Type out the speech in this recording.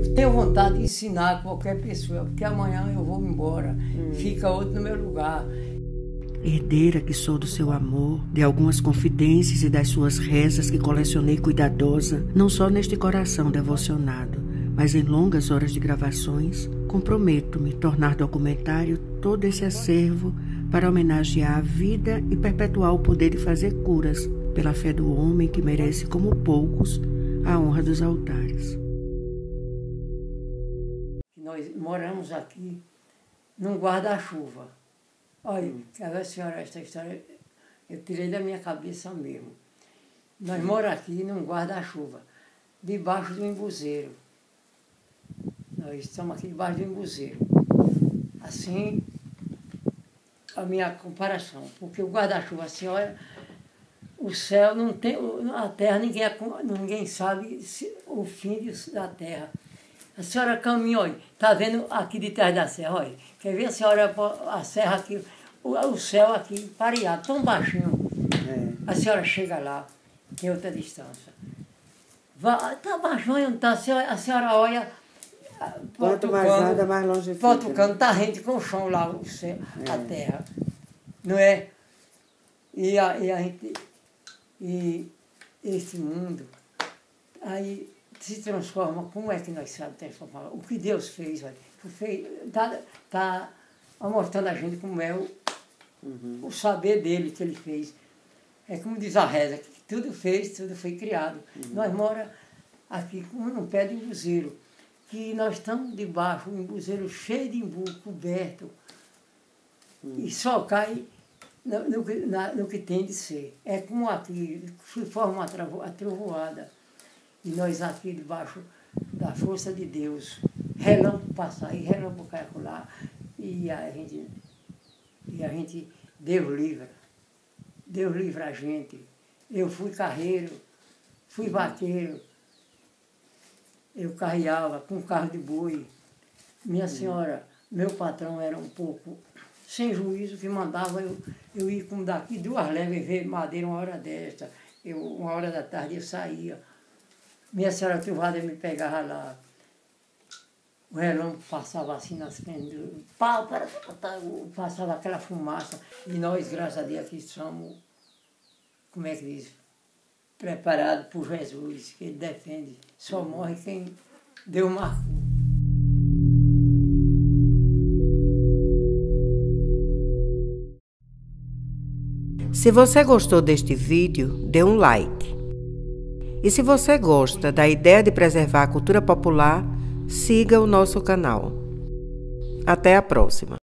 Tenho vontade de ensinar a qualquer pessoa, porque amanhã eu vou embora, fica outro no meu lugar. Herdeira que sou do seu amor, de algumas confidências e das suas rezas que colecionei cuidadosa, não só neste coração devocionado, mas em longas horas de gravações, comprometo-me tornar documentário todo esse acervo para homenagear a vida e perpetuar o poder de fazer curas pela fé do homem que merece, como poucos, a honra dos altares. Nós moramos aqui num guarda-chuva. Olha, quer ver a senhora, esta história eu tirei da minha cabeça mesmo. Nós moramos aqui num guarda-chuva, debaixo do embuzeiro. Nós estamos aqui debaixo do embuzeiro. Assim, a minha comparação, porque o guarda-chuva, a senhora, o céu não tem, a terra, ninguém sabe o fim da terra. A senhora caminha, olha, está vendo aqui de trás da serra, olha. Quer ver a senhora, a serra aqui, o céu aqui, pareado, tão baixinho. A senhora chega lá, tem outra distância. Está baixinho, não está? A senhora olha. Quanto mais nada, mais longe fica. Volta o cano, está rente com o chão lá, o céu, a terra. Não é? E esse mundo, aí se transforma. Como é que nós sabemos transformar? O que Deus fez, está mostrando a gente como é o saber dele que ele fez. É como diz a reza, que tudo fez, tudo foi criado. Nós moramos aqui num pé de embuzeiro, que nós estamos debaixo, um embuzeiro cheio de imbu, coberto, e só cai no que tem de ser. É como aqui, se forma a trovoada. E nós aqui debaixo da força de Deus, relâmpago passar e relâmpago calcular, e a gente, Deus livra a gente. Eu fui carreiro, fui vaqueiro, eu carreava com carro de boi. Minha senhora, meu patrão era um pouco sem juízo, que mandava eu ir como daqui 2 léguas e ver madeira uma hora desta. 1h da tarde eu saía. Minha senhora Trovada me pegava lá, o relâmpago passava assim nas frentes, passava aquela fumaça, e nós, graças a Deus, aqui somos, como é que diz, preparados por Jesus, que ele defende, só morre quem Deus marcou. Se você gostou deste vídeo, dê um like. E se você gosta da ideia de preservar a cultura popular, siga o nosso canal. Até a próxima!